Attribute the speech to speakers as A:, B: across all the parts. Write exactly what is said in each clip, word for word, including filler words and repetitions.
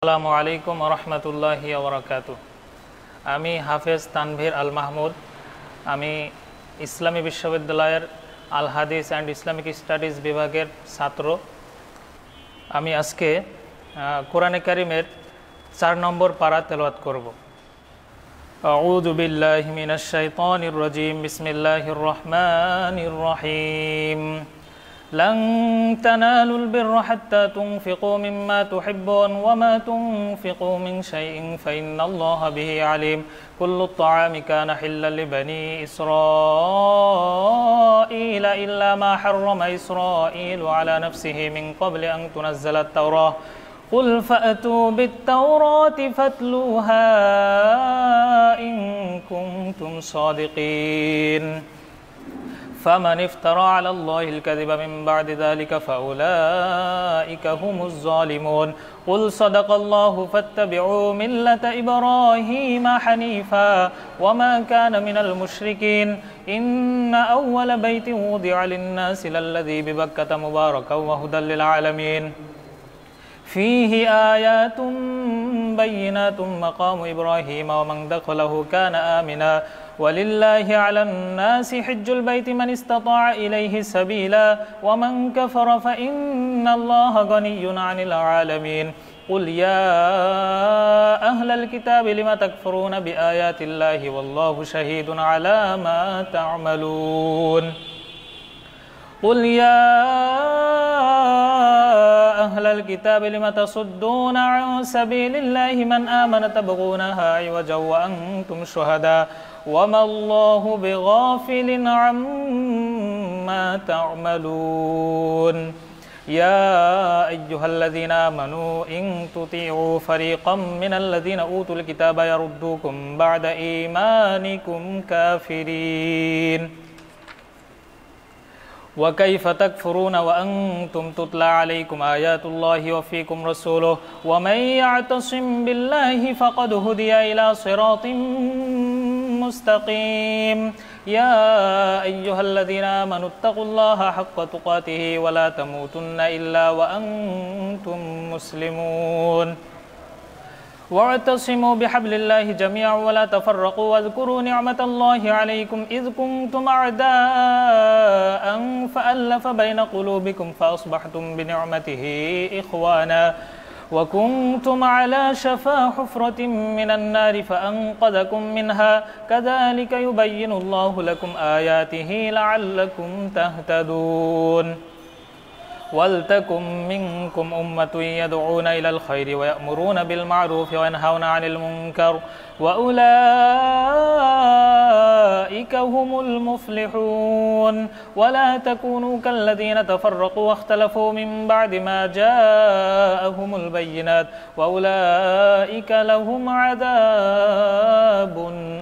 A: আসসালামু আলাইকুম ওয়া রাহমাতুল্লাহি ওয়া বারাকাতুহু। আমি হাফেজ তানভীর আল মাহমুদ। আমি ইসলামী বিশ্ববিদ্যালয়ের আল হাদিস অ্যান্ড ইসলামিক স্টাডিজ বিভাগের ছাত্র। আমি আজকে কোরআনে কারিমের চার নম্বর পারা তেলাওয়াত করব। আউযু বিল্লাহি মিনাশ শাইতানির রাজীম। বিসমিল্লাহির রাহমানির রহিম। لن تنالوا البر حتى تنفقوا مما تحبون وما تنفقوا من شيء فإن الله به عليم كل الطعام كان حلا لبني إسرائيل إلا ما حرم إسرائيل على نفسه من قبل أن تنزل التوراة قل فأتوا بالتوراة فاتلوها إن كنتم صادقين فمن افترى على الله الكذب من بعد ذلك فأولئك هم الظالمون قل صدق الله فاتبعوا ملة إبراهيم حنيفا وما كان من المشركين إن أول بيت وضع للناس للذي ببكة مباركا وهدى للعالمين فيه آيات بينات مقام إبراهيم ومن دخله كان آمنا ولله على الناس حج البيت من استطاع إليه سبيلا ومن كفر فإن الله غني عن العالمين قل يا أهل الكتاب لم تكفرون بآيات الله والله شهيد على ما تعملون قل يا أهل الكتاب لم تصدون عن سبيل الله من آمن تبغونها عوجا وأنتم شهداء وما الله بغافل عما تعملون يا أيها الذين آمنوا إن تطيعوا فريقا من الذين أوتوا الكتاب يردوكم بعد إيمانكم كافرين وكيف تكفرون وأنتم تتلى عليكم آيات الله وفيكم رسوله ومن يعتصم بالله فقد هدي إلى صراط مستقيم يا أيها الذين آمنوا اتقوا الله حق تقاته ولا تموتن إلا وأنتم مسلمون واعتصموا بحبل الله جميعا ولا تفرقوا واذكروا نعمة الله عليكم إذ كنتم أعداء فألف بين قلوبكم فأصبحتم بنعمته إخوانا وكنتم على شفا حفرة من النار فأنقذكم منها كذلك يبين الله لكم آياته لعلكم تهتدون ولتكن منكم أمة يدعون إلى الخير ويأمرون بالمعروف وينهون عن المنكر وأولئك هم المفلحون ولا تكونوا كالذين تفرقوا واختلفوا من بعد ما جاءهم البينات وأولئك لهم عذاب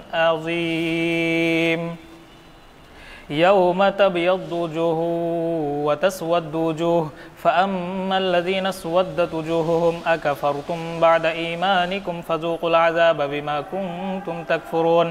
A: عظيم يوم تبيض وجوه وتسود وجوه فأما الذين اسودت وجوههم أكفرتم بعد إيمانكم فذوقوا العذاب بما كنتم تكفرون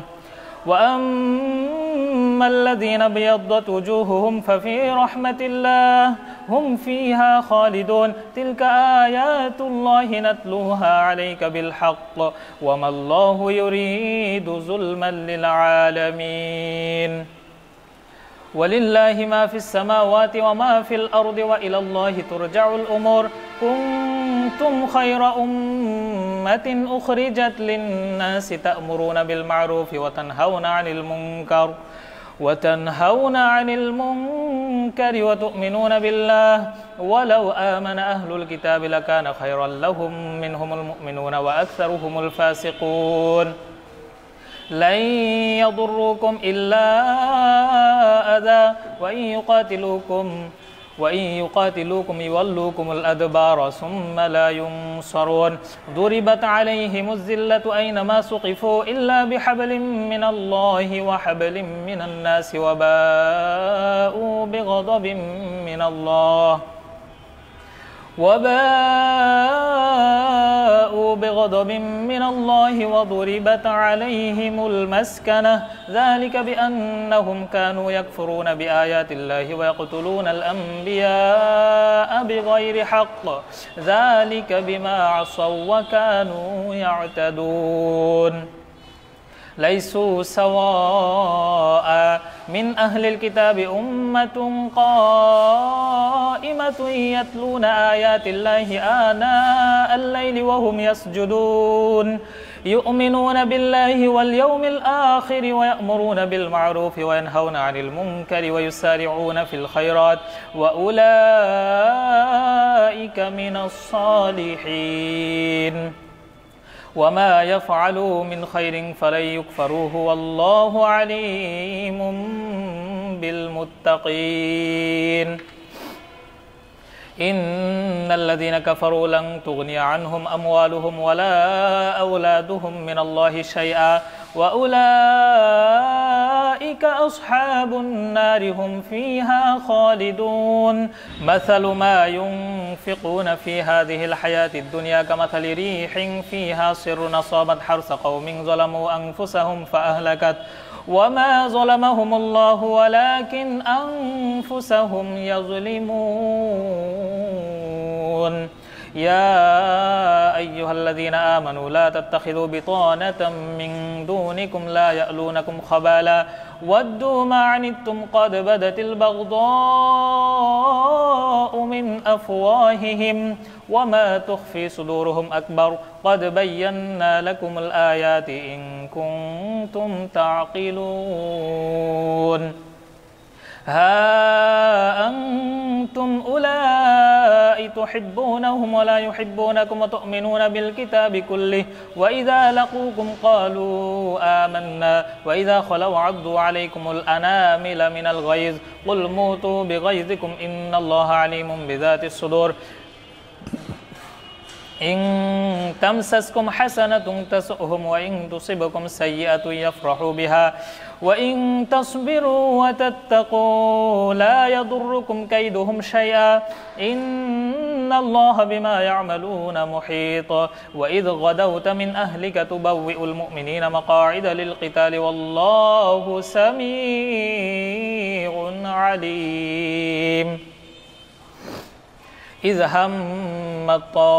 A: وأما الذين ابيضت وجوههم ففي رحمة الله هم فيها خالدون تلك آيات الله نتلوها عليك بالحق وما الله يريد ظلما للعالمين ولله ما في السماوات وما في الأرض وإلى الله ترجع الأمور كنتم خير أمة أخرجت للناس تأمرون بالمعروف وتنهون عن المنكر وتنهون عن المنكر وتؤمنون بالله ولو آمن أهل الكتاب لكان خيرا لهم منهم المؤمنون وأكثرهم الفاسقون لن يضروكم إلا أذى وإن يقاتلوكم وإن يقاتلوكم يولوكم الأدبار ثم لا ينصرون ضربت عليهم الذلة أينما سقفوا إلا بحبل من الله وحبل من الناس وباءوا بغضب من الله وباءوا بغضب بغضب من الله وضربت عليهم المسكنة ذلك بأنهم كانوا يكفرون بآيات الله ويقتلون الأنبياء بغير حق ذلك بما عصوا وكانوا يعتدون ليسوا سواء من أهل الكتاب أمة قائمة يتلون آيات الله آناء الليل وهم يسجدون يؤمنون بالله واليوم الآخر ويأمرون بالمعروف وينهون عن المنكر ويسارعون في الخيرات وأولئك من الصالحين وما يفعلوا من خير فلن يكفروه والله عليم بالمتقين إن الذين كفروا لن تغني عنهم أموالهم ولا أولادهم من الله شيئا وأولئك أصحاب النار هم فيها خالدون مثل ما ينفقون في هذه الحياة الدنيا كمثل ريح فيها صر أصابت حرث قوم ظلموا أنفسهم فأهلكت وما ظلمهم الله ولكن أنفسهم يظلمون يا أيها الذين آمنوا لا تتخذوا بطانة من دونكم لا يألونكم خبالا ودوا ما عنتم قد بدت البغضاء من أفواههم وما تخفي صدورهم أكبر قد بينا لكم الآيات إن كنتم تعقلون ها أنتم أولئك تحبونهم ولا يحبونكم وتؤمنون بالكتاب كله وإذا لقوكم قالوا آمنا وإذا خلوا عضوا عليكم الأنامل من الغيظ قل موتوا بغيظكم إن الله عليم بذات الصدور إن تمسسكم حسنة تسؤهم وإن تصبكم سيئة يفرحوا بها وإن تصبروا وتتقوا لا يضركم كيدهم شيئا إن الله بما يعملون محيط وإذ غدوت من أهلك تبوئ المؤمنين مقاعد للقتال والله سميع عليم إذ هم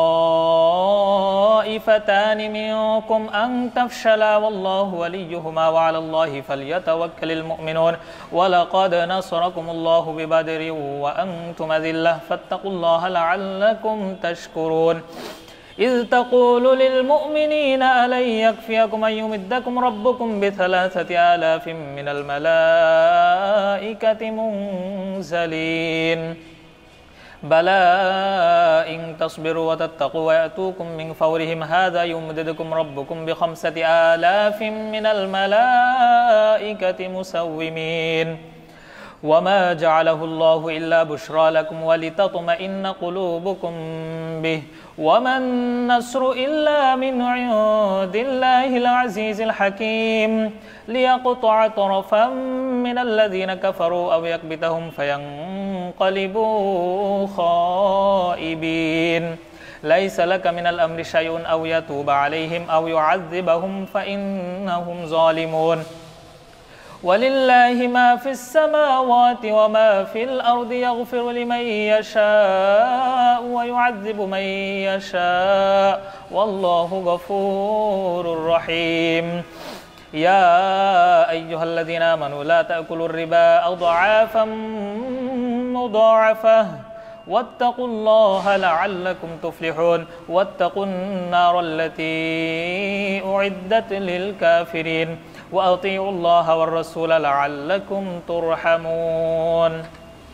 A: الطائفتان منكم أن تفشلا والله وليهما وعلى الله فليتوكل المؤمنون ولقد نصركم الله ببدر وأنتم أذلة فاتقوا الله لعلكم تشكرون إذ تقول للمؤمنين ألن يكفيكم أن يمدكم ربكم بثلاثة آلاف من الملائكة منزلين بلى إن تصبروا وتتقوا ويأتوكم من فورهم هذا يمددكم ربكم بخمسة آلاف من الملائكة مسومين وما جعله الله إلا بشرى لكم ولتطمئن قلوبكم به وما النصر إلا من عند الله العزيز الحكيم ليقطع طرفا من الذين كفروا أو يكبتهم فينقلبوا خائبين ليس لك من الأمر شيء أو يتوب عليهم أو يعذبهم فإنهم ظالمون ولله ما في السماوات وما في الأرض يغفر لمن يشاء ويعذب من يشاء والله غفور رحيم يا أيها الذين آمنوا لا تأكلوا الربا أضعافا مضاعفة واتقوا الله لعلكم تفلحون واتقوا النار التي أعدت للكافرين وأطيعوا الله والرسول لعلكم ترحمون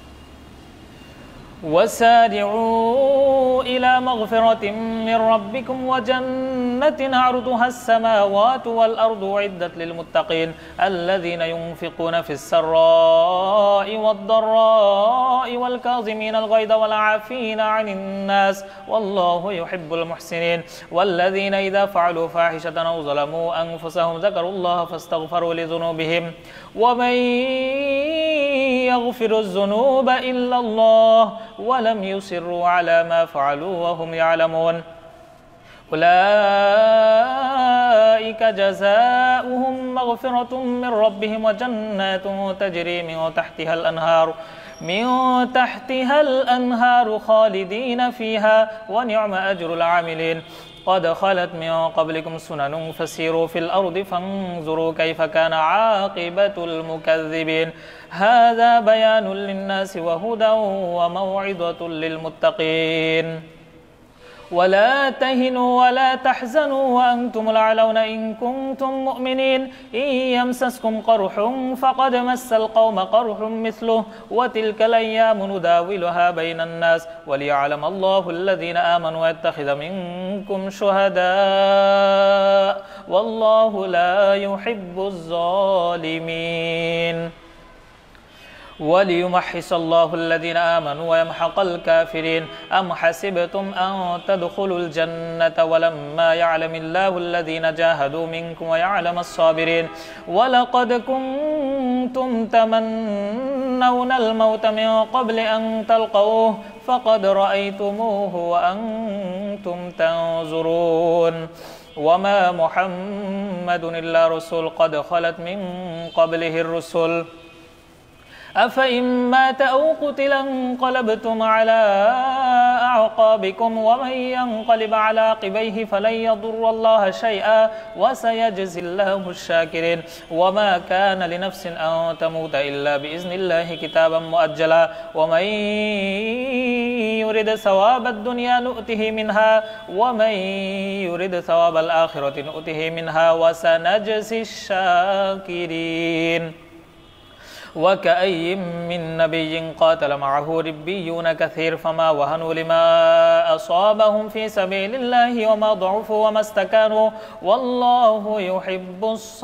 A: وسارعوا إلى مغفرة من ربكم وجنة عرضها السماوات والأرض أعدت للمتقين الذين ينفقون في السراء والضراء والكاظمين الغيظ والعافين عن الناس والله يحب المحسنين والذين إذا فعلوا فاحشة أو ظلموا أنفسهم ذكروا الله فاستغفروا لذنوبهم ومن يغفر الذنوب إلا الله ولم يصروا على ما فعلوا وهم يعلمون أولئك جزاؤهم مغفرة من ربهم وجنات تجري من تحتها الأنهار من تحتها الأنهار خالدين فيها ونعم أجر العاملين قد خلت من قبلكم سنن فسيروا في الأرض فانظروا كيف كان عاقبة المكذبين هذا بيان للناس وهدى وموعظة للمتقين ولا تهنوا ولا تحزنوا وأنتم الأعلون إن كنتم مؤمنين إن يمسسكم قرح فقد مس القوم قرح مثله وتلك الأيام نداولها بين الناس وليعلم الله الذين آمنوا ويتخذ منكم شهداء والله لا يحب الظالمين وليمحص الله الذين آمنوا ويمحق الكافرين أم حسبتم أن تدخلوا الجنة ولما يعلم الله الذين جاهدوا منكم ويعلم الصابرين ولقد كنتم تمنون الموت من قبل أن تلقوه فقد رأيتموه وأنتم تنظرون وما محمد إلا رسول قد خلت من قبله الرسل أفإن مات أو قتل انقلبتم على أعقابكم ومن ينقلب على عقبيه فلن يضر الله شيئا وسيجزي الله الشاكرين وما كان لنفس أن تموت إلا بإذن الله كتابا مؤجلا ومن يرد ثواب الدنيا نؤته منها ومن يرد ثواب الآخرة نؤته منها وسنجزي الشاكرين وكأي من نبي قاتل معه ربيون كثير فما وهنوا لما أصابهم في سبيل الله وما ضعفوا وما استكانوا والله يحب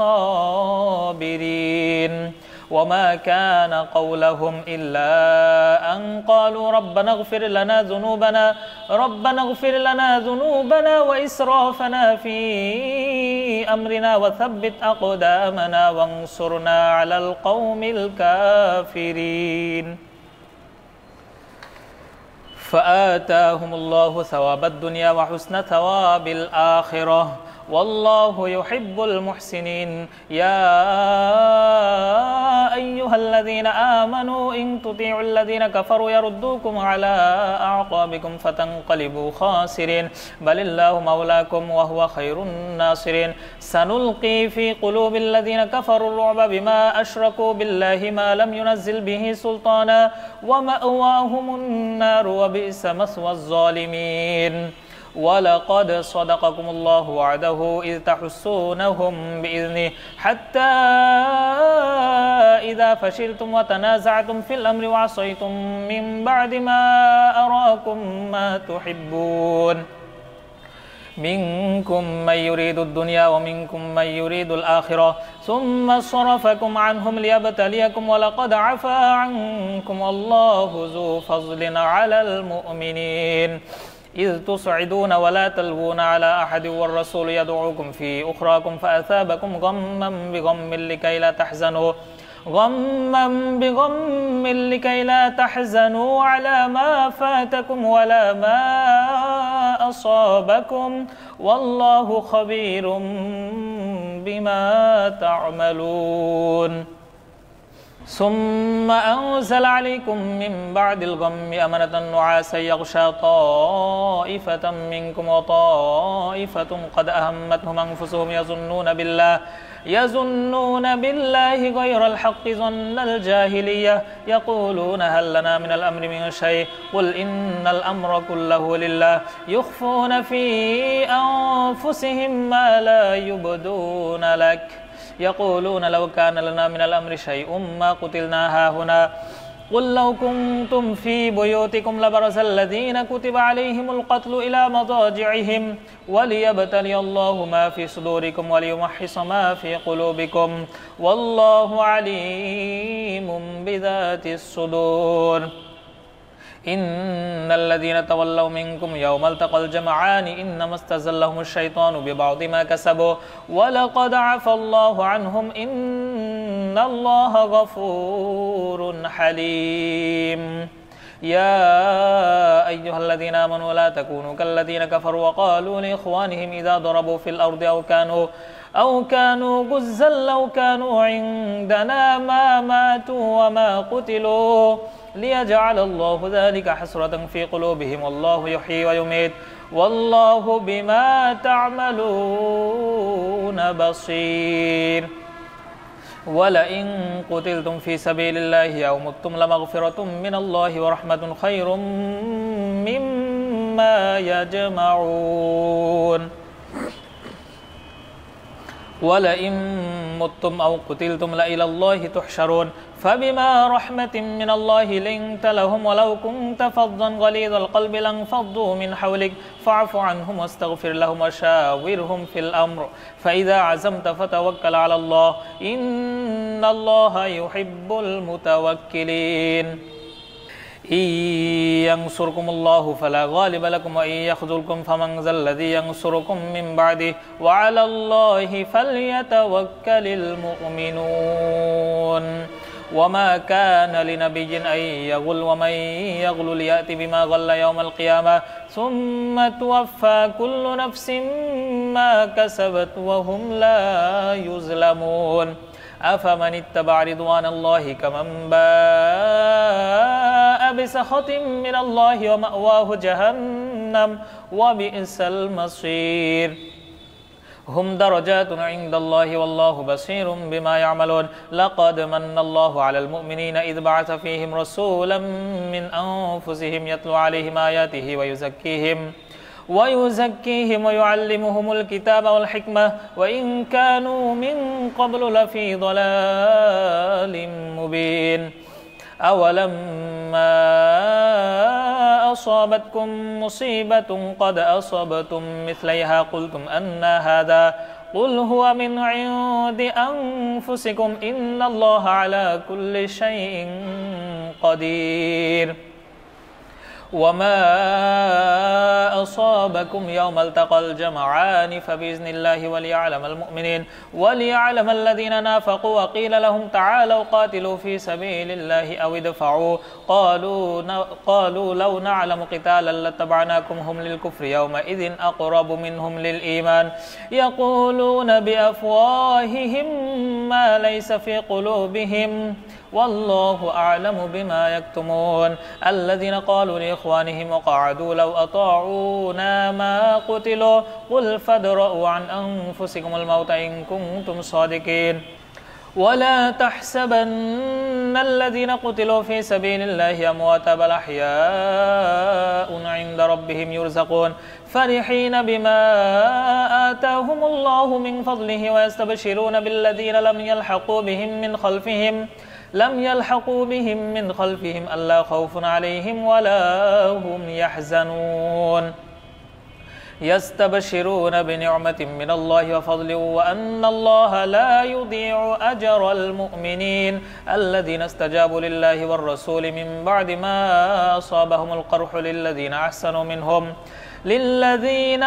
A: الصابرين وما كان قولهم إلا أن قالوا ربنا اغفر لنا ذنوبنا ربنا اغفر لنا ذنوبنا وإسرافنا في أمرنا وثبت أقدامنا وانصرنا على القوم الكافرين فآتاهم الله ثواب الدنيا وحسن ثواب الآخرة والله يحب المحسنين يا أيها الذين آمنوا إن تطيعوا الذين كفروا يردوكم على أعقابكم فتنقلبوا خاسرين بل الله مولاكم وهو خير الناصرين سنلقي في قلوب الذين كفروا الرعب بما أشركوا بالله ما لم ينزل به سلطانا ومأواهم النار وبئس مثوى الظالمين ولقد صدقكم الله وعده إذ تحسونهم بإذنه حتى إذا فشلتم وتنازعتم في الأمر وعصيتم من بعد ما أراكم ما تحبون منكم من يريد الدنيا ومنكم من يريد الآخرة ثم صرفكم عنهم ليبتليكم ولقد عفا عنكم والله ذو فضل على المؤمنين إذ تصعدون ولا تلوون على أحد والرسول يدعوكم في أخراكم فأثابكم غما بغم لكي لا تحزنوا غما بغم لكي لا تحزنوا على ما فاتكم ولا ما أصابكم والله خبير بما تعملون ثم أنزل عليكم من بعد الغم أمنة نعاسا يغشى طائفة منكم وطائفة قد أهمتهم أنفسهم يظنون بالله يظنون بالله غير الحق ظن الجاهلية يقولون هل لنا من الأمر من شيء قل إن الأمر كله لله يخفون في أنفسهم ما لا يبدون لك يقولون لو كان لنا من الأمر شيء ما قتلنا هاهنا قل لو كنتم في بيوتكم لبرز الذين كتب عليهم القتل إلى مضاجعهم وليبتلي الله ما في صدوركم وليمحص ما في قلوبكم والله عليم بذات الصدور إن الذين تولوا منكم يوم التقى الجمعان إنما استزلهم الشيطان ببعض ما كسبوا ولقد عفى الله عنهم إن الله غفور حليم يا أيها الذين آمنوا لا تكونوا كالذين كفروا وقالوا لإخوانهم إذا ضربوا في الأرض أو كانوا أو كانوا غزا لو كانوا عندنا ما ماتوا وما قتلوا ليجعل الله ذلك حسرة في قلوبهم والله يحيي ويميت والله بما تعملون بصير ولئن قتلتم في سبيل الله أو متم لمغفرة من الله ورحمة خير مما يجمعون ولئن متم أو قتلتم لإلى الله تحشرون فبما رحمة من الله لنت لهم ولو كنت فظا غليظ القلب لانفضوا من حولك فاعف عنهم واستغفر لهم وشاورهم في الأمر فإذا عزمت فتوكل على الله إن الله يحب المتوكلين إن ينصركم الله فلا غالب لكم وإن يخذلكم فمن ذا الذي ينصركم من بعده وعلى الله فليتوكل المؤمنون وما كان لنبي أن يغل ومن يغل ليأتي بما غل يوم القيامة ثم توفى كل نفس ما كسبت وهم لا يظلمون أفمن اتبع رضوان الله كمن باء بسخط من الله ومأواه جهنم وبئس المصير هم درجات عند الله والله بصير بما يعملون لقد من الله على المؤمنين إذ بعث فيهم رسولا من أنفسهم يتلو عليهم آياته ويزكيهم ويزكيهم ويعلمهم الكتاب والحكمة وإن كانوا من قبل لفي ضلال مبين أولما أصابتكم مصيبة قد أصبتم مثليها قلتم أن هذا قل هو من عند أنفسكم إن الله على كل شيء قدير وما أصابكم يوم التقى الجمعان فبإذن الله وليعلم المؤمنين وليعلم الذين نافقوا وقيل لهم تعالوا قاتلوا في سبيل الله أو ادفعوا قالوا قالوا لو نعلم قتالا لاتبعناكم هم للكفر يومئذ أقرب منهم للإيمان يقولون بأفواههم ما ليس في قلوبهم والله أعلم بما يكتمون الذين قالوا لإخوانهم وقعدوا لو أطاعونا ما قتلوا قل فادرءوا عن أنفسكم الموت إن كنتم صادقين ولا تحسبن الذين قتلوا في سبيل الله أمواتا بل أحياء عند ربهم يرزقون فرحين بما آتاهم الله من فضله ويستبشرون بالذين لم يلحقوا بهم من خلفهم لم يلحقوا بهم من خلفهم ألا خوف عليهم ولا هم يحزنون يستبشرون بنعمة من الله وفضل وأن الله لا يضيع أجر المؤمنين الذين استجابوا لله والرسول من بعد ما أصابهم القرح للذين أحسنوا منهم للذين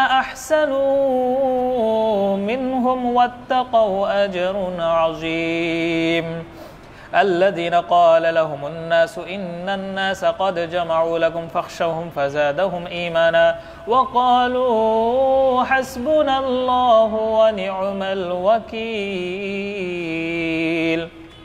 A: أحسنوا منهم واتقوا أجر عظيم الذين قال لهم الناس إن الناس قد جمعوا لكم فاخشوهم فزادهم إيمانا وقالوا حسبنا الله ونعم الوكيل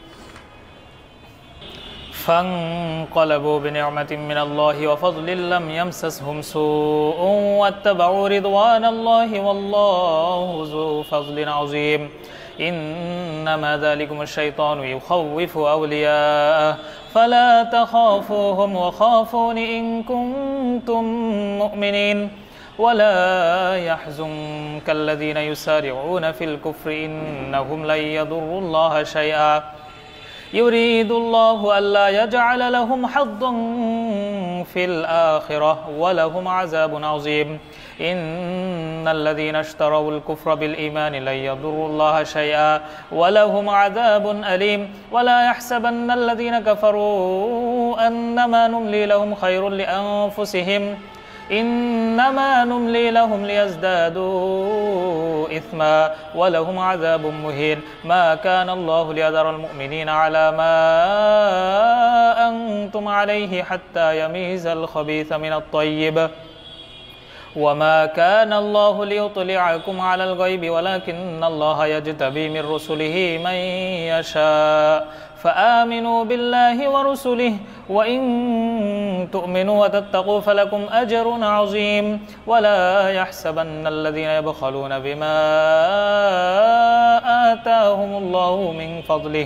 A: فانقلبوا بنعمة من الله وفضل لم يمسسهم سوء واتبعوا رضوان الله والله ذو فضل عظيم إنما ذلكم الشيطان يخوف أولياءه فلا تخافوهم وخافون إن كنتم مؤمنين ولا يحزنك الذين يسارعون في الكفر إنهم لن يضروا الله شيئا يريد الله ألا يجعل لهم حظا في الآخرة ولهم عذاب عظيم إن الذين اشتروا الكفر بالإيمان لن يضروا الله شيئا ولهم عذاب أليم ولا يحسبن الذين كفروا أنما نملي لهم خير لأنفسهم إنما نملي لهم ليزدادوا إثما ولهم عذاب مهين ما كان الله ليذر المؤمنين على ما أنتم عليه حتى يميز الخبيث من الطيب وما كان الله ليطلعكم على الغيب ولكن الله يجتبي من رسله من يشاء فآمنوا بالله ورسله وإن تؤمنوا وتتقوا فلكم أجر عظيم ولا يحسبن الذين يبخلون بما آتاهم الله من فضله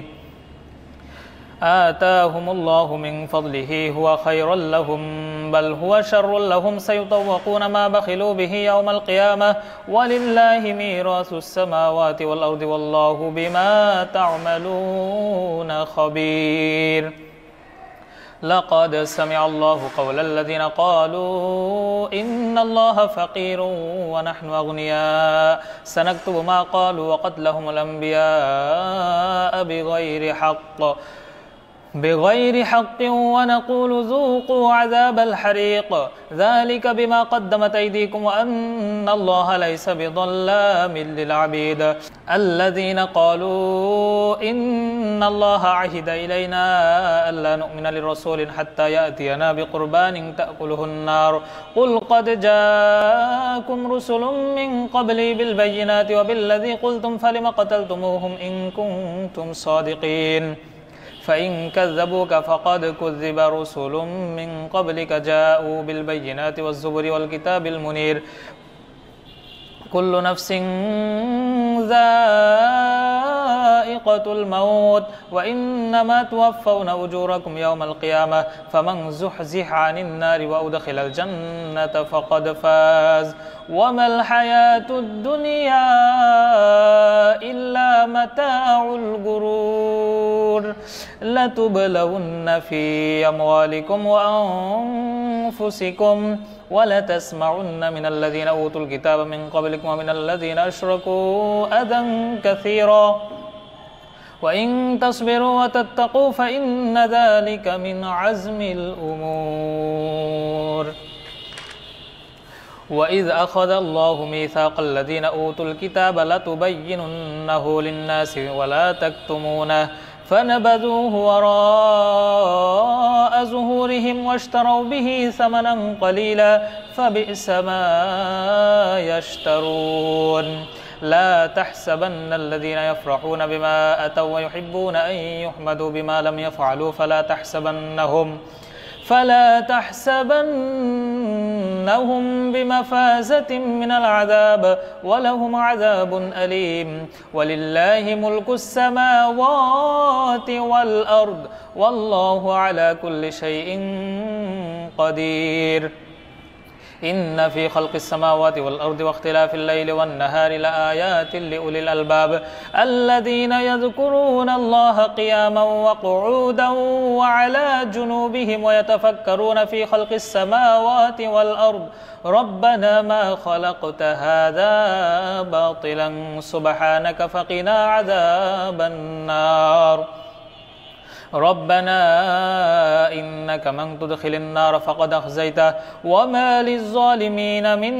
A: آتاهم الله من فضله هو خيرا لهم بل هو شر لهم سيطوقون ما بخلوا به يوم القيامة ولله ميراث السماوات والأرض والله بما تعملون خبير لقد سمع الله قول الذين قالوا إن الله فقير ونحن أغنياء سنكتب ما قالوا وقتلهم الأنبياء بغير حق بغير حق ونقول ذوقوا عذاب الحريق ذلك بما قدمت أيديكم وأن الله ليس بظلام للعبيد الذين قالوا إن الله عهد إلينا ألا نؤمن لرسول حتى يأتينا بقربان تأكله النار قل قد جاءكم رسل من قبلي بالبينات وبالذي قلتم فلم قتلتموهم إن كنتم صادقين فإن كذبوك فقد كذب رسل من قبلك جاءوا بالبينات والزبر والكتاب المنير كل نفس ذائقة الموت وإنما توفون أجوركم يوم القيامة فمن زحزح عن النار وأدخل الجنة فقد فاز وما الحياة الدنيا إلا متاع الغرور لتبلون في أموالكم وأنفسكم ولتسمعن من الذين أوتوا الكتاب من قبلكم ومن الذين أشركوا أذى كثيرا وإن تصبروا وتتقوا فإن ذلك من عزم الأمور وإذ أخذ الله ميثاق الذين أوتوا الكتاب لتبيننه للناس ولا تكتمونه فنبذوه وراء ظهورهم واشتروا به ثمنا قليلا فبئس ما يشترون لا تحسبن الذين يفرحون بما أتوا ويحبون أن يحمدوا بما لم يفعلوا فلا تحسبنهم فلا تحسبنهم بمفازة من العذاب ولهم عذاب أليم ولله ملك السماوات والأرض والله على كل شيء قدير إن في خلق السماوات والأرض واختلاف الليل والنهار لآيات لأولي الألباب الذين يذكرون الله قياما وقعودا وعلى جنوبهم ويتفكرون في خلق السماوات والأرض ربنا ما خلقت هذا باطلا سبحانك فقنا عذاب النار ربنا إنك من تدخل النار فقد أخزيته وما للظالمين من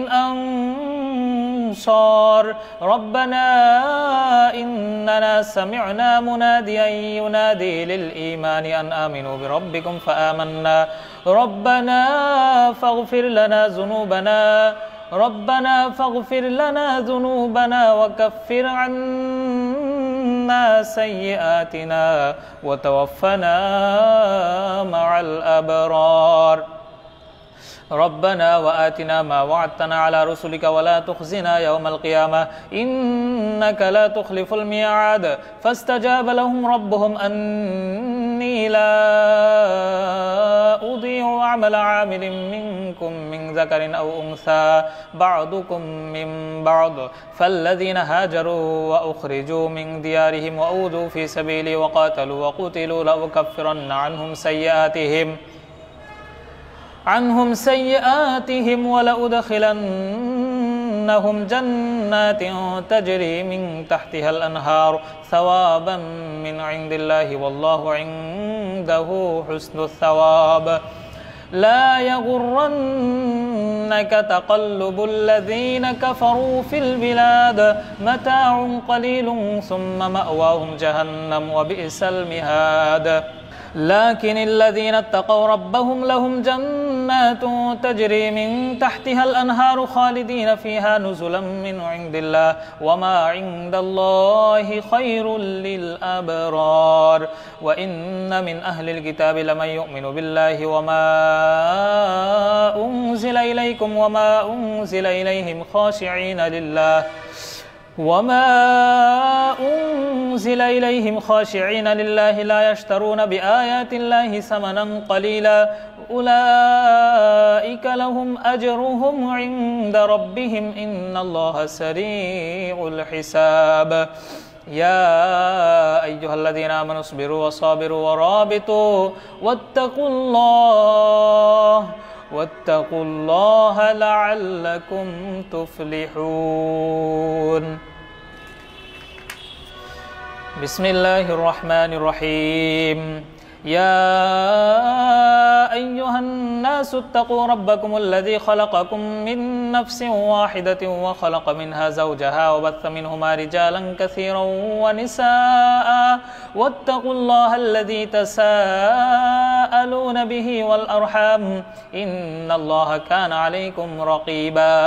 A: أنصار ربنا إننا سمعنا مناديا ينادي للإيمان أن آمنوا بربكم فآمنا ربنا فاغفر لنا ذنوبنا ربنا فاغفر لنا ذنوبنا وكفر عنا سيئاتنا وتوفنا مع الأبرار ربنا وآتنا ما وعدتنا على رسلك ولا تخزنا يوم القيامة إنك لا تخلف الميعاد فاستجاب لهم ربهم أني لا أضيع عمل عامل منكم من ذكر أو أنثى بعضكم من بعض فالذين هاجروا وأخرجوا من ديارهم وأوذوا في سبيلي وقاتلوا وقتلوا لأكفرن عنهم سيئاتهم عنهم سيئاتهم ولأدخلنهم جنات تجري من تحتها الأنهار ثوابا من عند الله والله عنده حسن الثواب لا يغرنك تقلب الذين كفروا في البلاد متاع قليل ثم مأواهم جهنم وبئس المهاد لكن الذين اتقوا ربهم لهم جنات تجري من تحتها الأنهار خالدين فيها نزلا من عند الله وما عند الله خير للأبرار وإن من أهل الكتاب لمن يؤمن بالله وما أنزل إليكم وما أنزل إليهم خاشعين لله وما أنزل إليهم خاشعين لله لا يشترون بآيات الله ثمنا قليلا أولئك لهم أجرهم عند ربهم إن الله سريع الحساب يا أيها الذين آمنوا اصبروا وصابروا ورابطوا واتقوا الله واتقوا الله لعلكم تفلحون بسم الله الرحمن الرحيم يا أيها الناس اتقوا ربكم الذي خلقكم من نفس واحدة وخلق منها زوجها وبث منهما رجالا كثيرا ونساء واتقوا الله الذي تساءلون به والأرحام إن الله كان عليكم رقيبا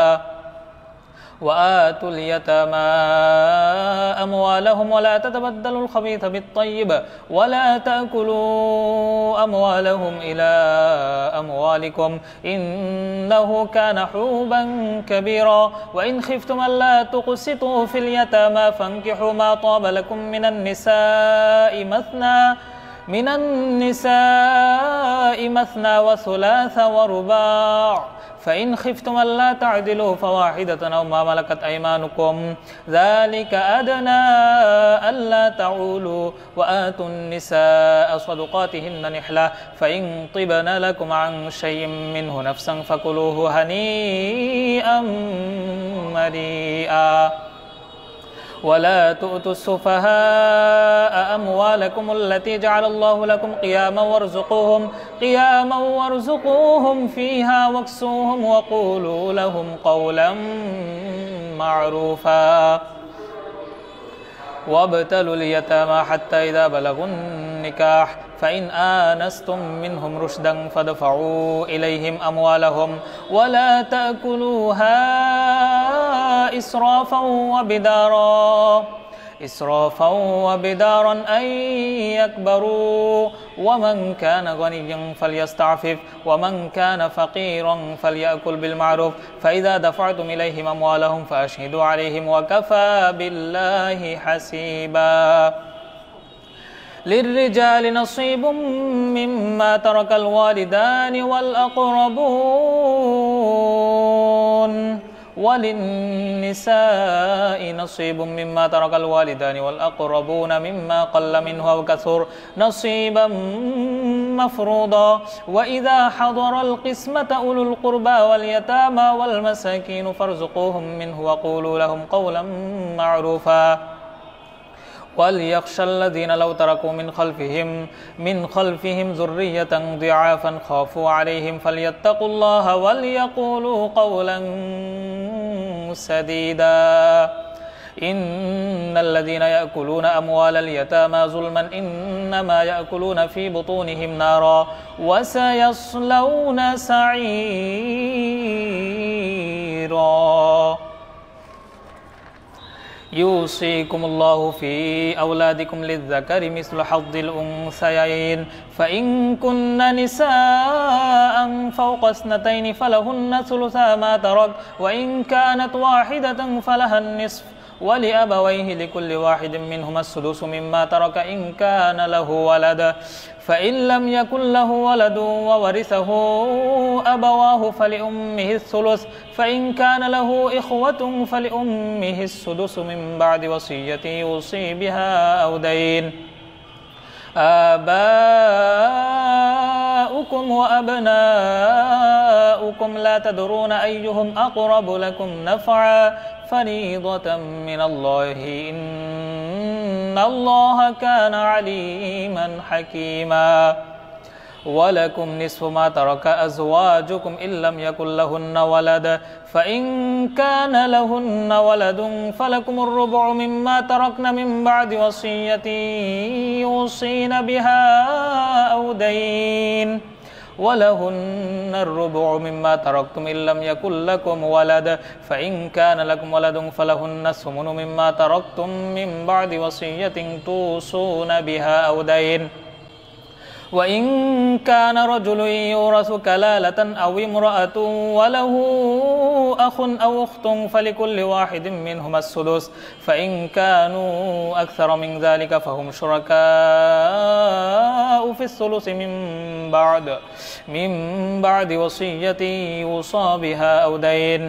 A: وآتوا اليتامى أموالهم ولا تتبدلوا الخبيث بالطيب ولا تأكلوا أموالهم إلى أموالكم إنه كان حوبا كبيرا وإن خفتم ألا تقسطوا في اليتامى فانكحوا ما طاب لكم من النساء مثنى من النساء مثنى وثلاث ورباع فإن خفتم ألا تعدلوا فواحدة أو ما ملكت أيمانكم ذلك أدنى ألا تعولوا وآتوا النساء صدقاتهن نحلة فإن طبن لكم عن شيء منه نفسا فكلوه هنيئا مريئا ولا تؤتوا السفهاء أموالكم التي جعل الله لكم قياما وارزقوهم قياما وارزقوهم فيها واكسوهم وقولوا لهم قولا معروفا وابتلوا اليتامى حتى إذا بلغوا النكاح فإن آنستم منهم رشدا فادفعوا إليهم أموالهم ولا تأكلوها إسرافا وبدارا إسرافا وبدارا أن يكبروا ومن كان غنيا فليستعفف ومن كان فقيرا فليأكل بالمعروف فإذا دفعتم إليهم أموالهم فأشهدوا عليهم وكفى بالله حسيبا للرجال نصيب مما ترك الوالدان والأقربون وللنساء نصيب مما ترك الوالدان والأقربون مما قل منه أو كثر نصيبا مفروضا وإذا حضر القسمة أولو القربى واليتامى والمساكين فارزقوهم منه وقولوا لهم قولا معروفا وليخشى الذين لو تركوا من خلفهم من خلفهم ذرية ضعافا خافوا عليهم فليتقوا الله وليقولوا قولا سديدا إن الذين يأكلون أموال اليتامى ظلما إنما يأكلون في بطونهم نارا وسيصلون سعيرا يوصيكم الله في أولادكم للذكر مثل حظ الأنثيين فإن كن نساء فوق اثنتين فلهن ثلثا ما ترك وإن كانت واحدة فلها النصف ولأبويه لكل واحد منهما السدس مما ترك إن كان له ولد فإن لم يكن له ولد وورثه أبواه فلأمه الثلث فإن كان له إخوة فلأمه السدس من بعد وصية يوصي بها أو دين آباؤكم وأبناؤكم لا تدرون أيهم أقرب لكم نفعا فريضة من الله إن الله كان عليما حكيما ولكم نصف ما ترك أزواجكم إن لم يكن لهن ولد فإن كان لهن ولد فلكم الربع مما تركن من بعد وصية يوصين بها أو دين ولهن الربع مما تركتم إن لم يكن لكم ولد فإن كان لكم ولد فلهن الثمن مما تركتم من بعد وصية توصون بها أو دين وإن كان رجل يورث كلالة أو امرأة وله أخ أو أخت فلكل واحد منهما السدس فإن كانوا أكثر من ذلك فهم شركاء في الثلث من بعد من بعد وصية يوصى بها أو دين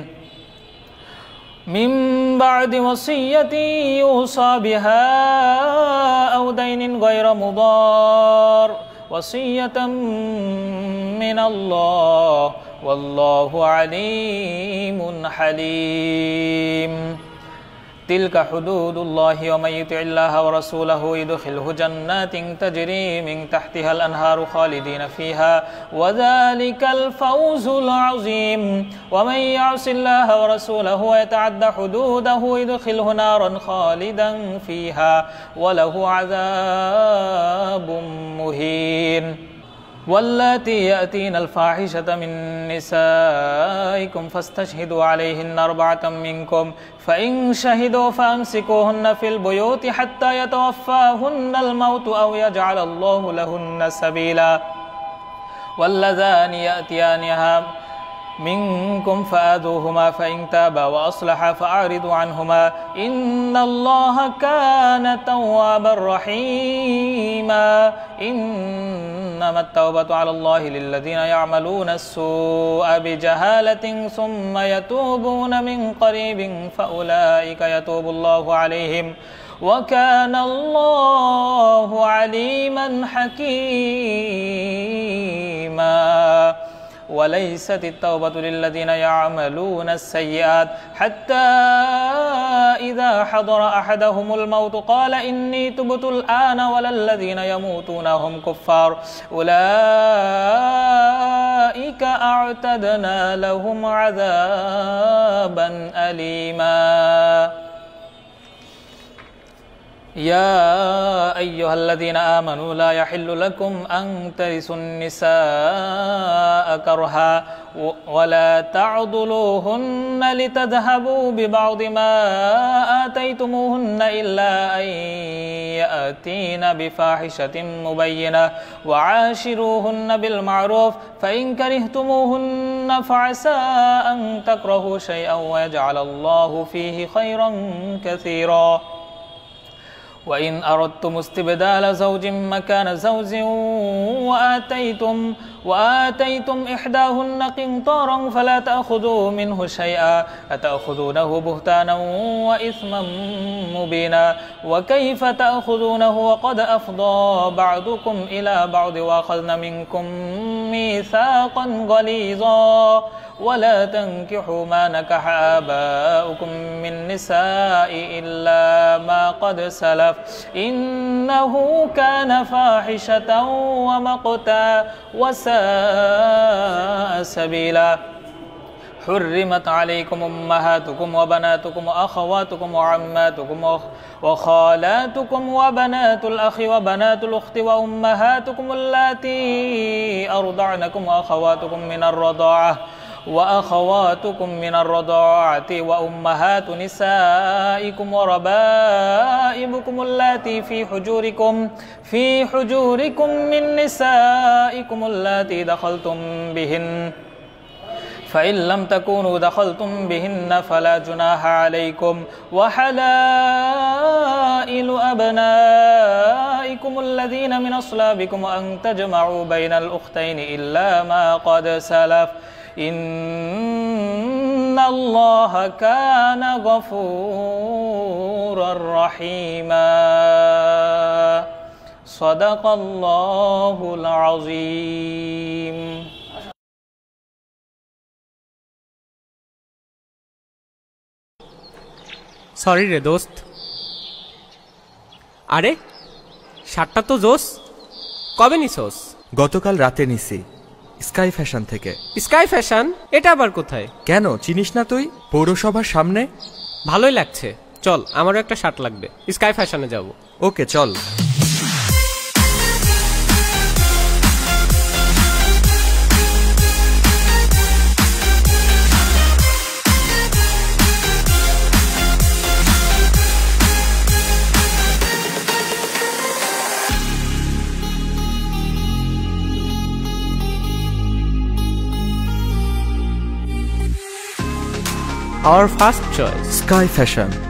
A: من بعد وصية يوصى بها أو دين غير مضار وصية من الله والله عليم حليم تلك حدود الله ومن يطع الله ورسوله يدخله جنات تجري من تحتها الأنهار خالدين فيها وذلك الفوز العظيم ومن يعص الله ورسوله ويتعد حدوده يدخله نارا خالدا فيها وله عذاب مهين واللاتي يأتين الفاحشة من نسائكم فاستشهدوا عليهن أربعة منكم فإن شهدوا فأمسكوهن في البيوت حتى يتوفاهن الموت أو يجعل الله لهن سبيلا واللذان يأتيانها منكم فآذوهما فإن تابا وأصلحا فأعرضوا عنهما إن الله كان توابا رحيما إنما التوبة على الله للذين يعملون السوء بجهالة ثم يتوبون من قريب فأولئك يتوب الله عليهم وكان الله عليما حكيما وليست التوبة للذين يعملون السيئات حتى إذا حضر أحدهم الموت قال إني تبت الآن ولا الذين يموتون هم كفار أولئك أعتدنا لهم عذابا أليما يا أيها الذين آمنوا لا يحل لكم أن ترثوا النساء كرها ولا تعضلوهن لتذهبوا ببعض ما آتيتموهن إلا أن يأتين بفاحشة مبينة وعاشروهن بالمعروف فإن كرهتموهن فعسى أن تكرهوا شيئا ويجعل الله فيه خيرا كثيرا وإن أردتم استبدال زوج مكان زوج وآتيتم وآتيتم إحداهن قنطارا فلا تأخذوا منه شيئا أتأخذونه بهتانا وإثما مبينا وكيف تأخذونه وقد أفضى بعضكم إلى بعض وأخذن منكم ميثاقا غليظا ولا تنكحوا ما نكح آباؤكم من نساء إلا ما قد سلف إنه كان فاحشة ومقتا وساء سبيلا حرمت عليكم أمهاتكم وبناتكم وأخواتكم وعماتكم وخالاتكم وبنات الأخ وبنات الأخت وأمهاتكم اللاتي أرضعنكم وأخواتكم من الرضاعة وأخواتكم من الرضاعة وأمهات نسائكم وربائبكم اللاتي في حجوركم في حجوركم من نسائكم اللاتي دخلتم بهن فإن لم تكونوا دخلتم بهن فلا جناح عليكم وحلائل أبنائكم الذين من أصلابكم وأن تجمعوا بين الأختين إلا ما قد سلف إن الله كان غفورا رحيما صدق الله العظيم
B: সরি রে দোস্ত। আরে শার্টটা তো জোস, কবে নিছোস?
C: গতকাল রাতে নিছি স্কাই ফ্যাশন থেকে।
B: Sky Fashion? এটা আবার কোথায়?
C: কেন চিনিস না তুই? পৌরসভার সামনে।
B: ভালোই লাগছে, চল আমারও একটা শার্ট লাগবে, স্কাই ফ্যাশনে যাব।
C: ওকে চল।
B: Our first choice,
C: Sky Fashion.